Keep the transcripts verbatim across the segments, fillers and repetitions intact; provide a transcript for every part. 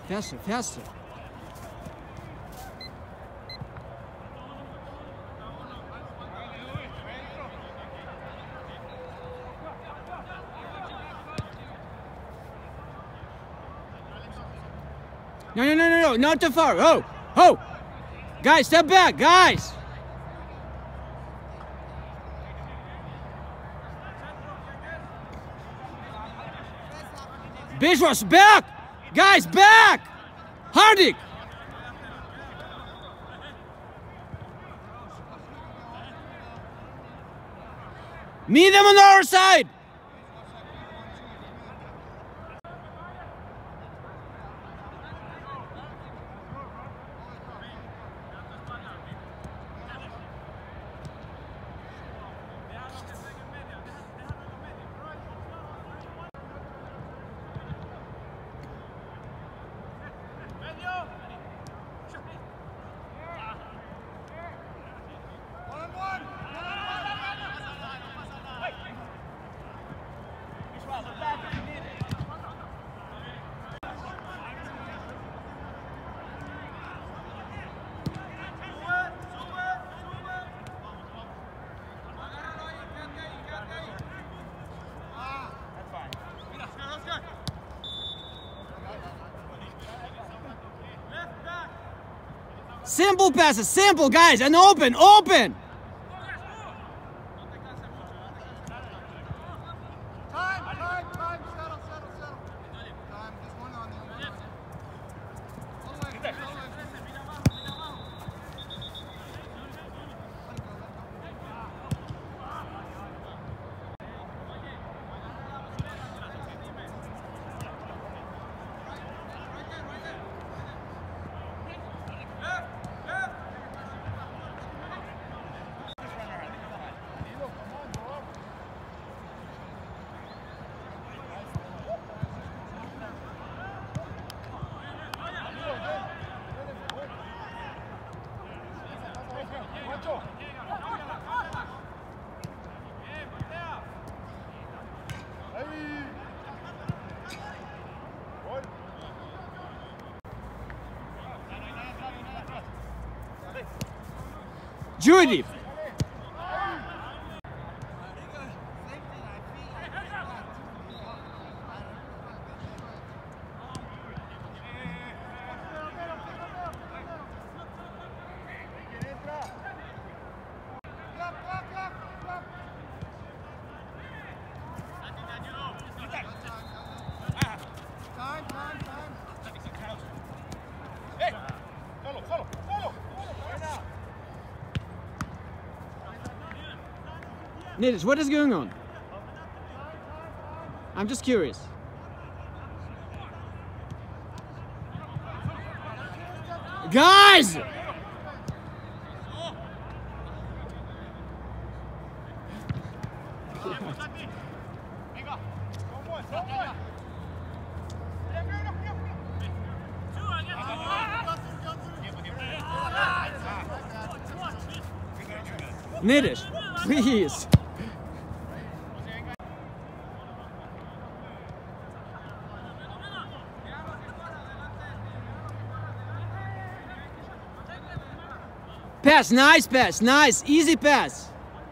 Faster, faster. No, no, no, no, no, not too far. Oh, oh. Guys, step back, guys. Bishwas, back! Guys, back! Hardik! Meet them on our side! Simple passes, simple guys, and open, open! Time, time, time, settle, settle, settle. Time, just one on there. All the way, all the way. Judy! Nidis, what is going on? I'm just curious. Guys! Nidis, please. Pass, nice pass, nice, easy pass.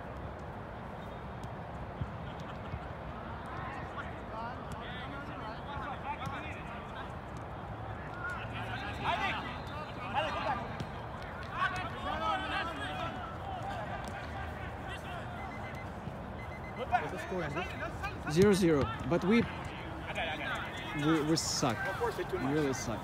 Zero zero, but we we, we suck. We really suck.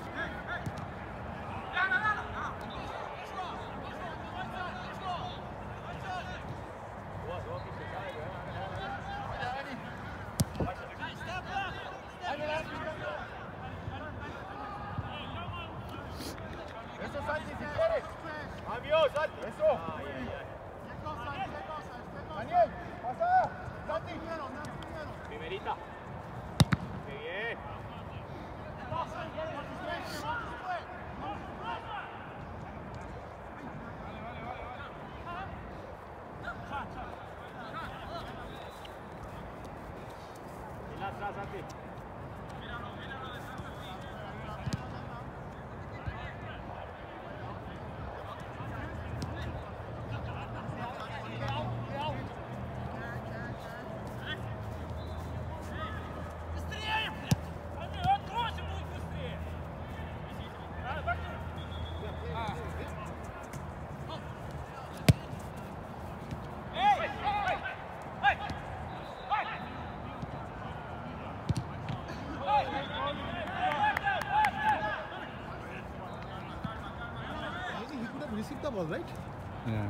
Primerita. Qué bien. Atrás, Santi. received the ball, right? Yeah.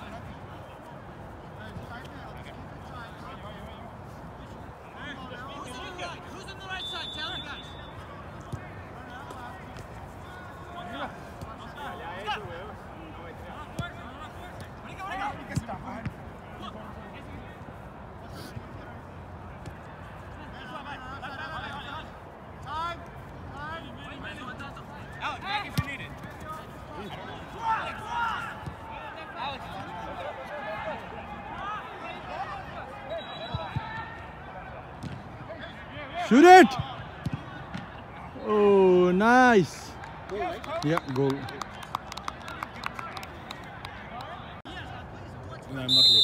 Who's on the right side? Tell me, guys. Alex, back if you need it. Alex. Shoot it! Oh, nice. Yeah, goal. No, I'm not late.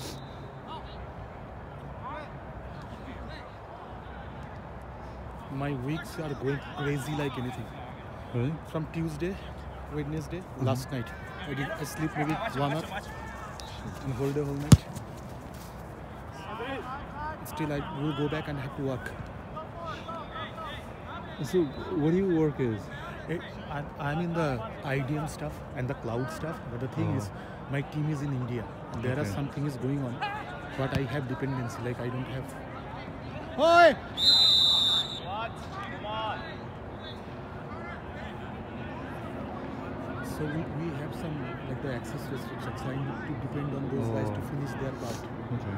My weeks are going crazy like anything. Really? From Tuesday, Wednesday, Mm-hmm. last night. I did I sleep maybe one hour and whole day, whole night. Still, I will go back and have to work. So, what do you work as? It, I, I'm in the I D M stuff and the cloud stuff, but the thing Oh. is, my team is in India. And there are Okay. some things going on, but I have dependency. Like I don't have. Oi! So we, we have some like the access restrictions. So I need to depend on those guys to Oh. finish their part. Okay.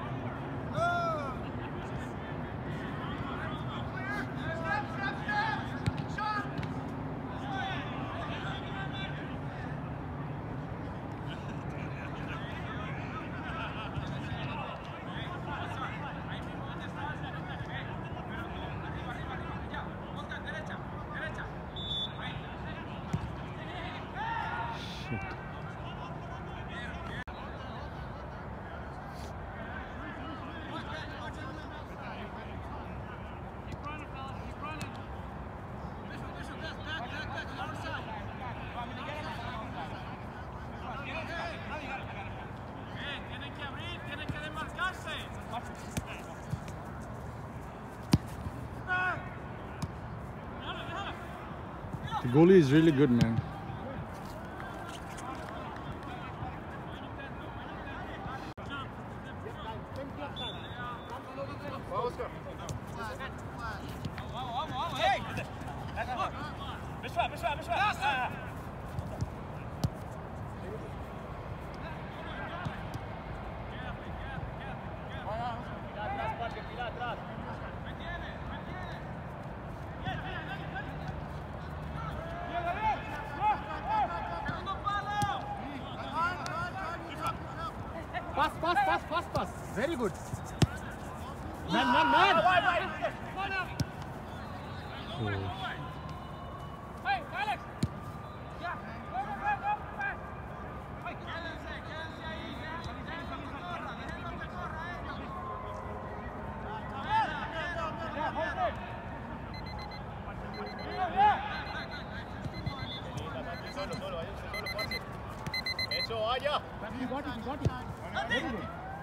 Shit. Tienen que abrir, tienen que desmarcarse. The goalie is really good, man. Beschwer, beschwer, beschwer. Ah. Pass, pass, pass, pass, pass. Very good. Man, man, man. Oh. Hey, Alex. Ya. Go, go, go, go. Ay, quédense, quédense ahí, ya. Déjenlo que corra, déjenlo que corra ellos. Ya, Jorge. Solo, solo, váyanse solo, parce. Eso, vaya. You got it, you got it. Very good.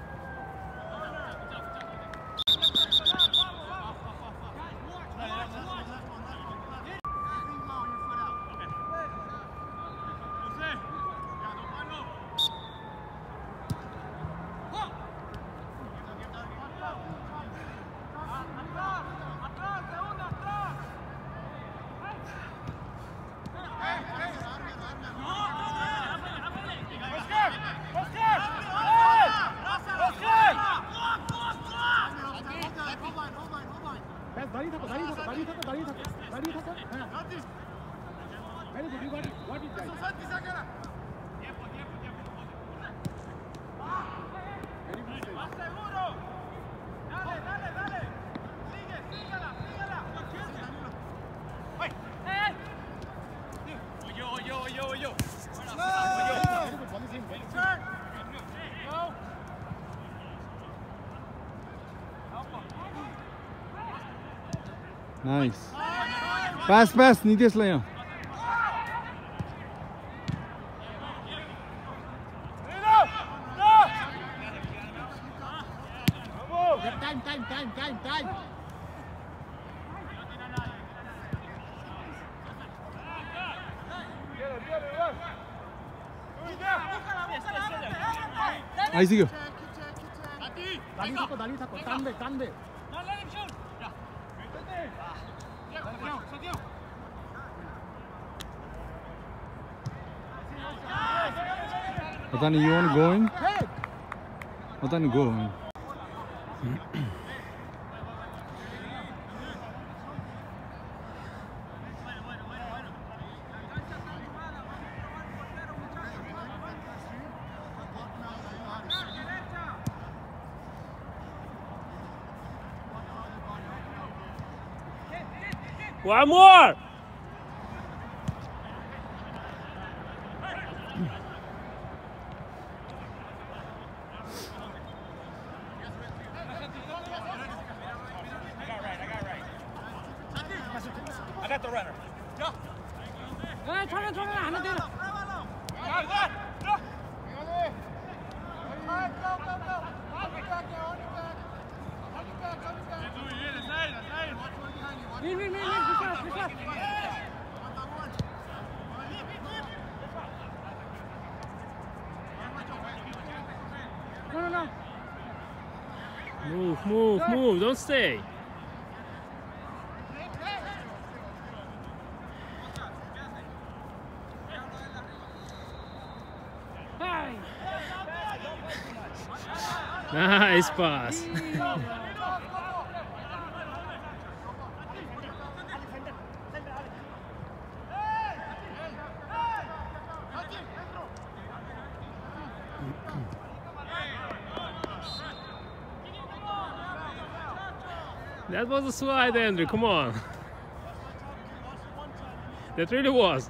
ব্যাস দাঁড়িয়ে থাকো দাঁড়িয়ে থাকো দাঁড়িয়ে থাকো দাঁড়িয়ে থাকো দাঁড়িয়ে থাকো হ্যাঁ very good you got it got it guys Más seguro. Dale, dale, dale. Sigue, síguela, síguela. ¡Ay! ¡Eh! Oye, oye, oye, oye. Turn. Go. Nice. Pass, pass. Nitesh Laya. Time time time time time 나이스 교. 난리 탔고 난리 탔고 딴데 딴데. Otani, you want to go in? Otani, go in. One more. I got the runner. 에 천원 천원 안 해. 밀밀밀밀 비싸 비싸. No no no. Move, move, move. Don't stay. Hey. Nice pass. That was a slide, Andrew. Come on. That really was.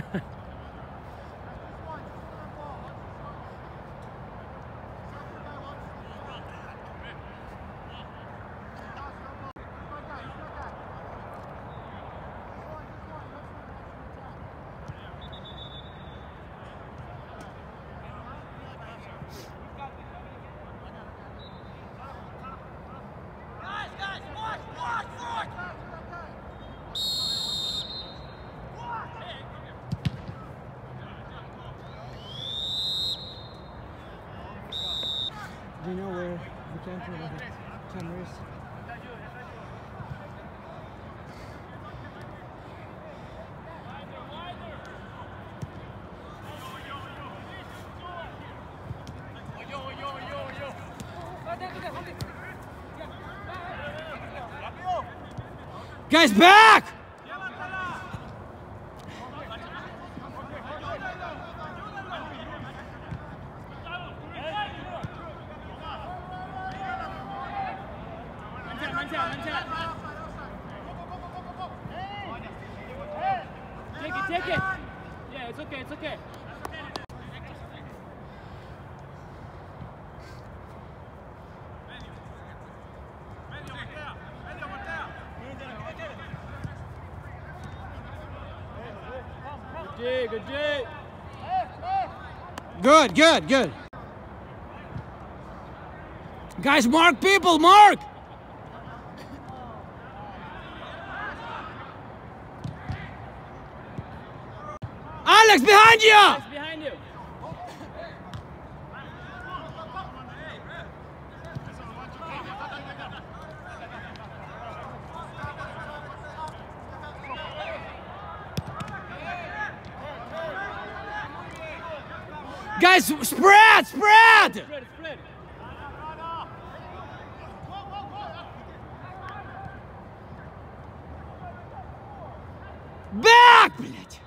Do you know where we came from with the cameras? Guys, back! Take it, take it. Yeah, it's okay, it's okay. Good G, good G. Good, good, good. Guys, mark people, mark! Alex, behind you! It's behind you. Guys, spread, spread! Spread, spread. Back, блядь!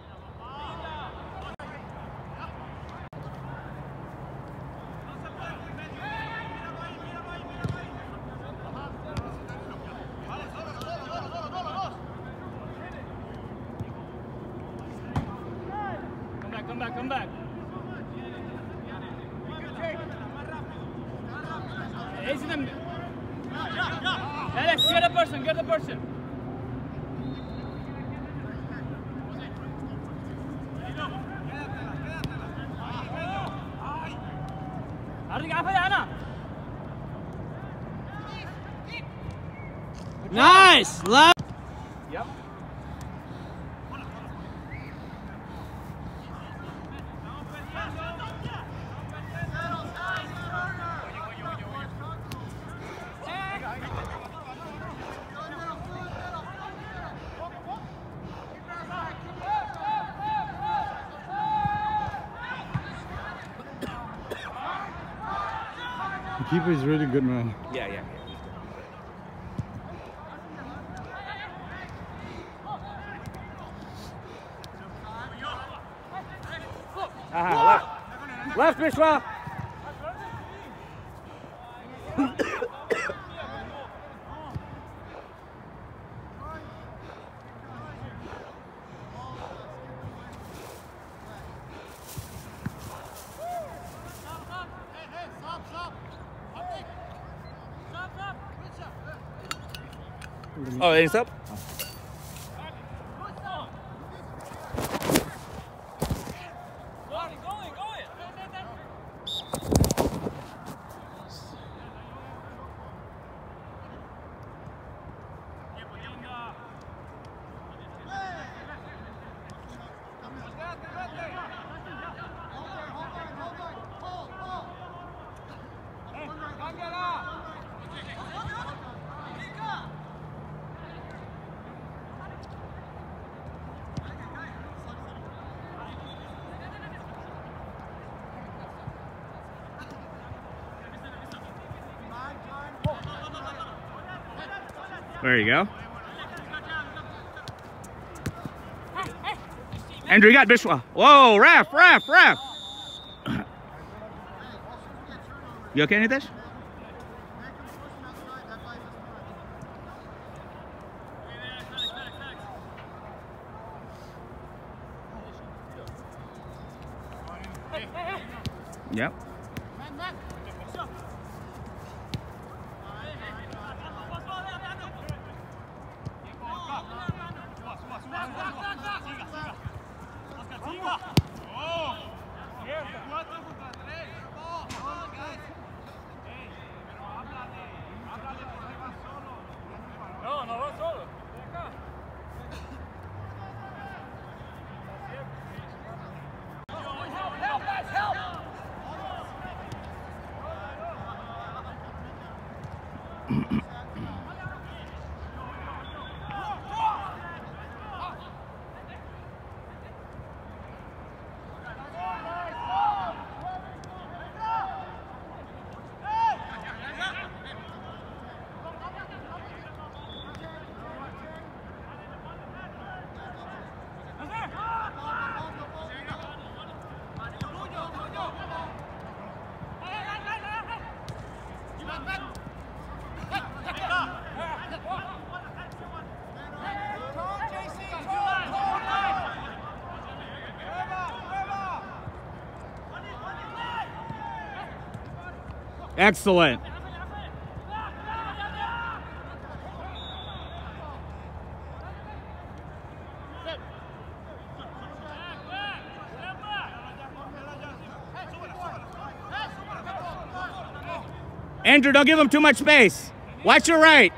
Come back, come back, come back. Easy them. Alex, get a person, get a person. Hardik, apa ya, Ana? Nice! Left! Yep. keeper is really good, man. Yeah, yeah. Aha, left. Left, Bishwa. Oh, it's up? There you go. Andrew, you got Bishwa. Whoa, ref, ref, ref. You okay, Nitesh? Yep. No, no va solo. Help, guys, help! Excellent. Andrew, don't give him too much space. Watch your right.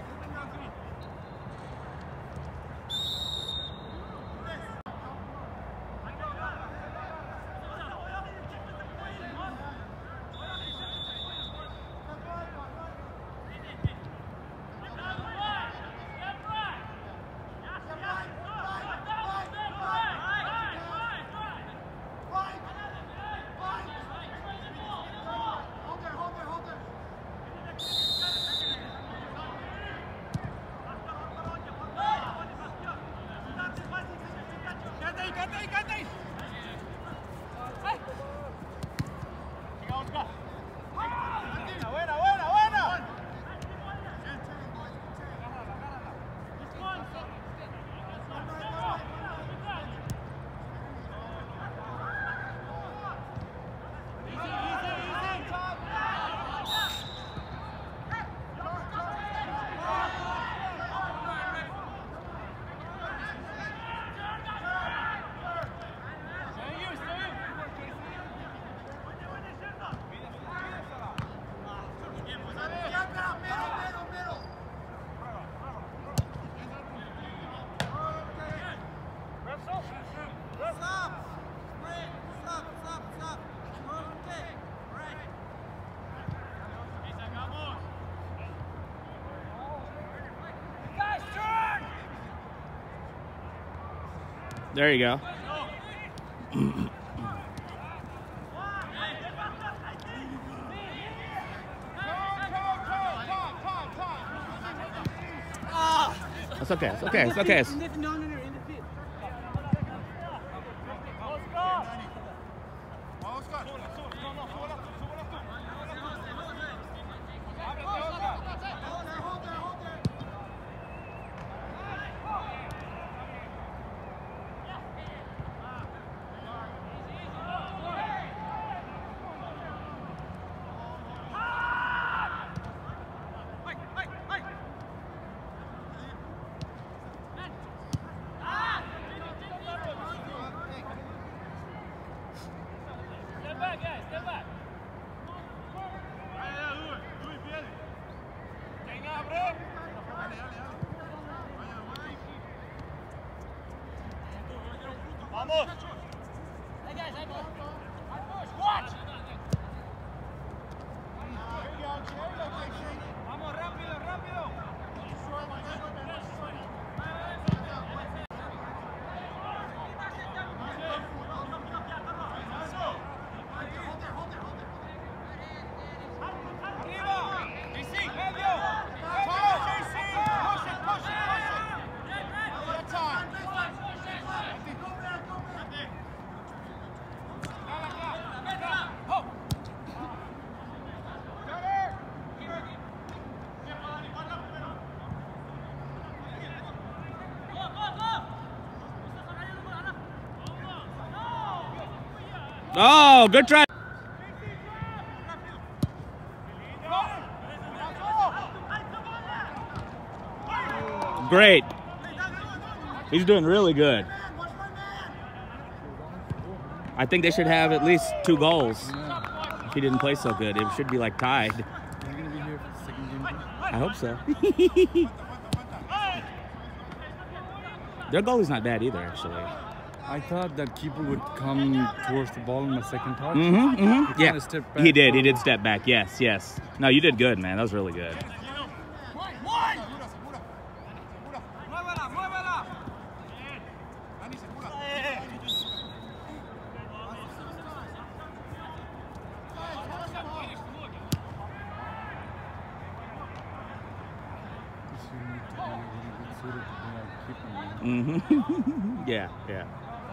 There you go. it's okay. It's okay. It's okay. It's, In the, no, no, no, in the field. Vamos, Oscar. Step back, guys, step back. Vamos. Hey, guys, hey, boy. Watch! Vamos, rápido, rápido. oh, good try. Great. He's doing really good. I think they should have at least two goals. Yeah. If he didn't play so good, it should be like tied. He's gonna be here for the second game too. I hope so. Their goalie's not bad either, actually. I thought that keeper would come towards the ball in the second touch. Mm-hmm, mm-hmm. He Yeah, kinda stepped back he did. He forward. did step back. Yes, yes. No, you did good, man. That was really good. Muévela, muévela. Dani, segura. Mm-hmm. yeah, yeah.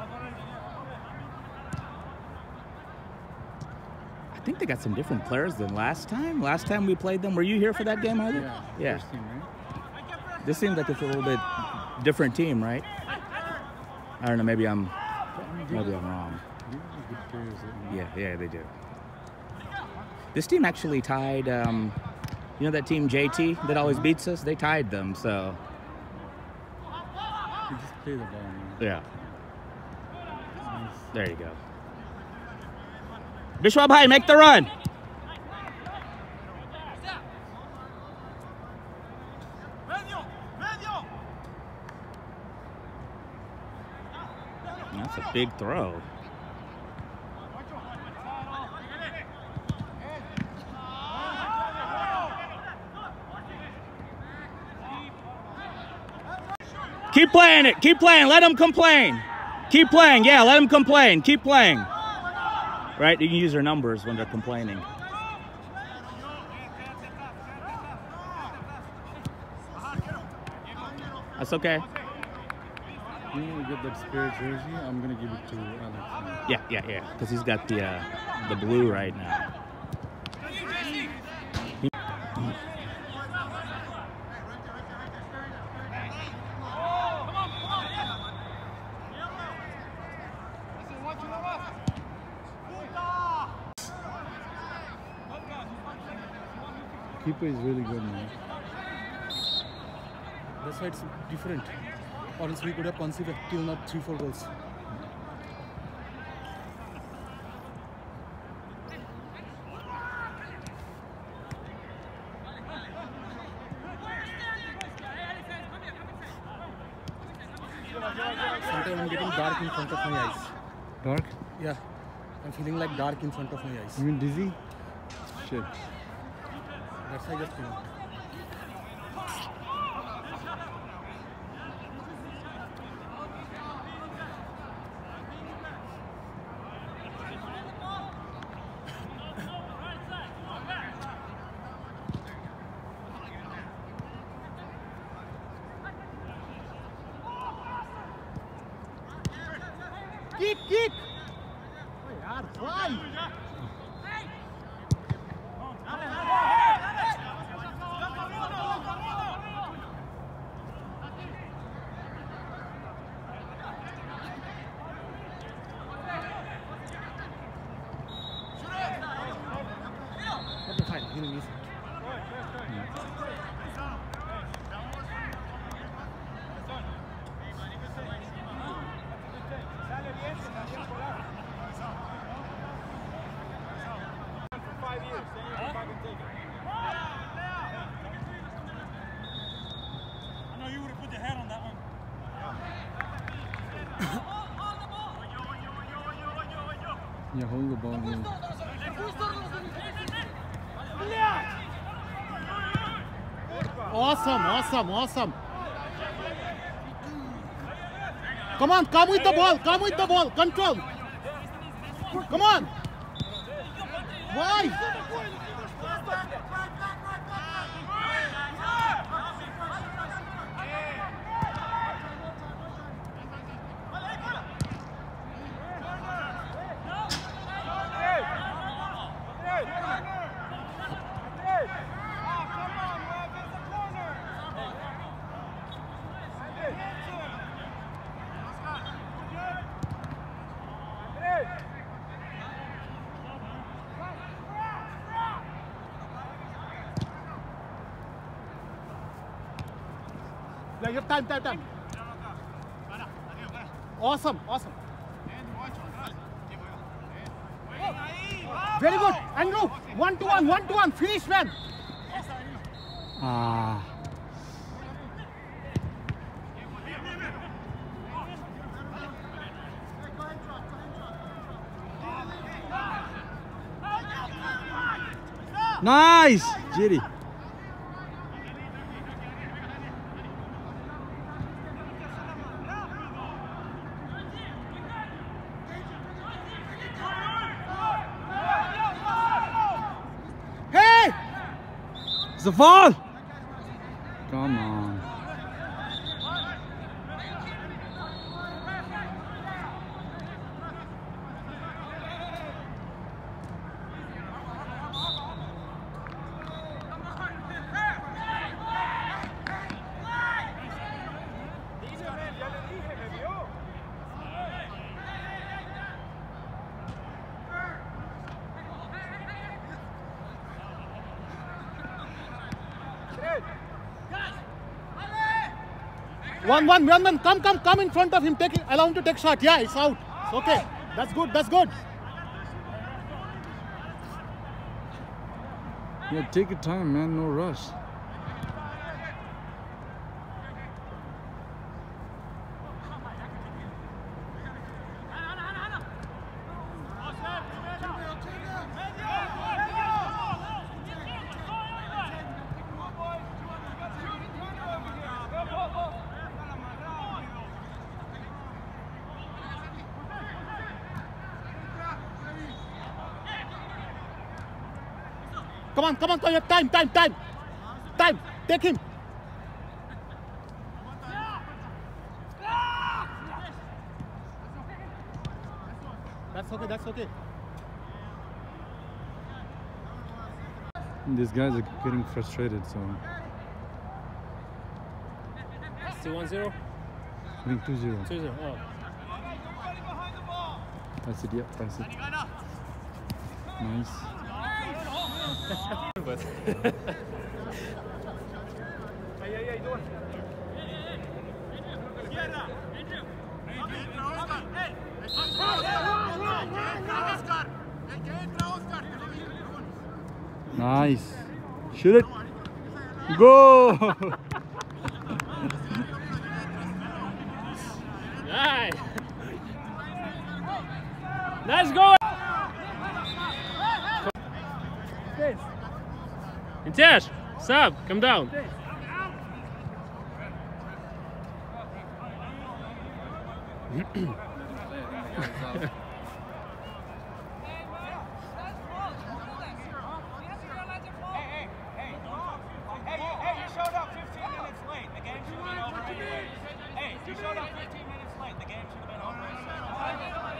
I think they got some different players than last time. Last time we played them, were you here for that game, either? Yeah. Yeah. First team, right? This seems like it's a little bit different team, right? I don't know. Maybe I'm, maybe I'm wrong. These are good players, uh, Yeah, yeah, they do. This team actually tied. Um, you know that team J T that always beats us? They tied them. So You just play the ball, man. yeah, Nice. there you go. Bishop High, make the run. That's a big throw. Keep playing it. Keep playing. Let them complain. Keep playing. Yeah, let them complain. Keep playing. Right? You can use their numbers when they're complaining. That's okay. You know, get that spirit jersey. I'm gonna give it to Alex. Yeah, yeah, yeah. Because he's got the uh, the blue right now. Keeper is really good, man. That's why it's different. Or else we could have conceded till not three, four goals. Sometimes I'm getting dark in front of my eyes. Dark? Yeah. I'm feeling like dark in front of my eyes. You mean dizzy? Shit. That's why I just came out. kick, kick. यार, why? Okay, fine. He will miss it. Yeah, hold the ball here. Awesome, awesome, awesome. Come on, come with the ball, come with the ball, control. Come on. Why? Yeah, you have time, time, time. Awesome, awesome. Very good, Andrew. One to one, one to one. Finish, man. Ah. Nice, Jiri. Hey! It's a fall. Come on. One, one, one, one. Come, come, come in front of him. Take it. Allow him to take shot. Yeah, it's out. It's okay. That's good. That's good. Yeah, take your time, man. No rush. Come on, come on, come on. Time, time, time. Time. Take him. That's okay, that's okay. These guys are getting frustrated, so Still one zero? I think two zero. two zero. Oh. That's it, yep, that's it. Nice. But Nice. Shoot it. Go! nice. Let's go. Intesh, stop, come down. You showed up fifteen minutes late. The game should have been over.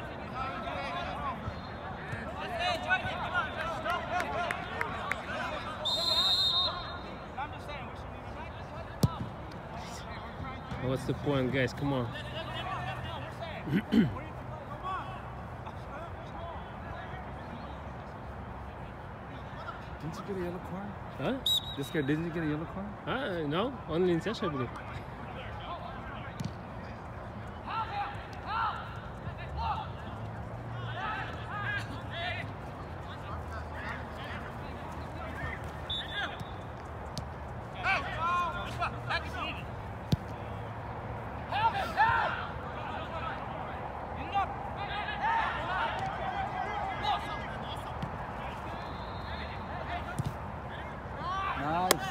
What's the point, guys? Come on. Didn't you get a yellow card? Huh? This guy, didn't you get a yellow card? Uh, no, only in Sesha, I believe. Nice.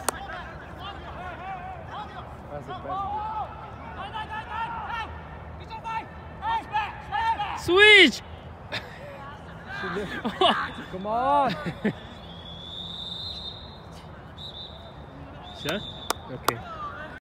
Pass it, pass Switch! it. Come on. Sure? Okay.